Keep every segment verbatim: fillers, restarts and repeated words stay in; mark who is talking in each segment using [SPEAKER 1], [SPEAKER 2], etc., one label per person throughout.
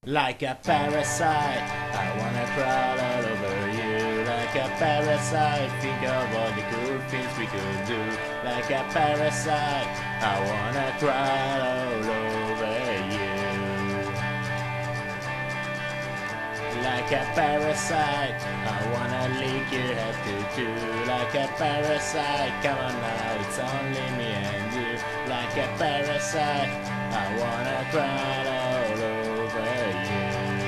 [SPEAKER 1] Like a parasite, I wanna crawl all over you. Like a parasite, think of all the cool things we could do. Like a parasite, I wanna crawl all over you. Like a parasite, I wanna lick your head too too. Like a parasite, come on now, it's only me and you. Like a parasite, I wanna crawl all over you.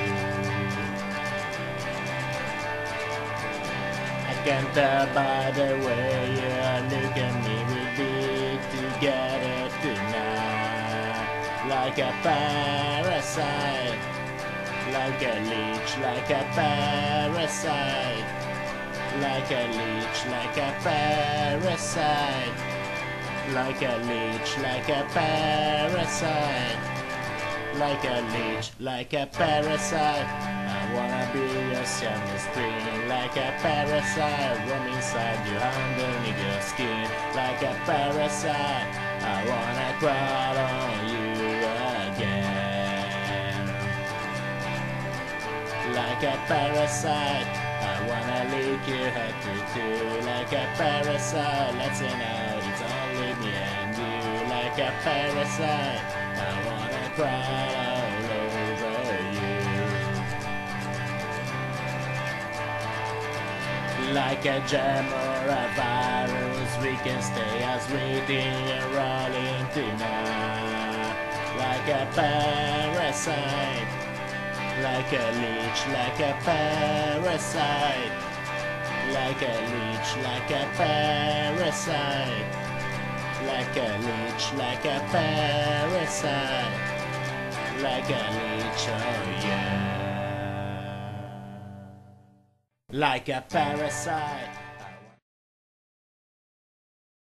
[SPEAKER 1] I can tell by the way you look at me, we'll be together tonight. Like a parasite, like a leech, like a parasite, like a leech, like a parasite, like a leech, like a parasite, like a leech, like a parasite. I wanna be your shiny screen, like a parasite, roam inside you underneath your skin, like a parasite. I wanna crawl on you again. Like a parasite, I wanna lick your head too too. Like a parasite, let's say now it's only me and you. Like a parasite, I wanna cry all over you. Like a germ or a virus, we can stay as waiting and rolling tonight. Like a parasite, like a leech, like a parasite, like a leech, like a parasite, like a leech, like a parasite, like a leech, oh yeah. Like a parasite.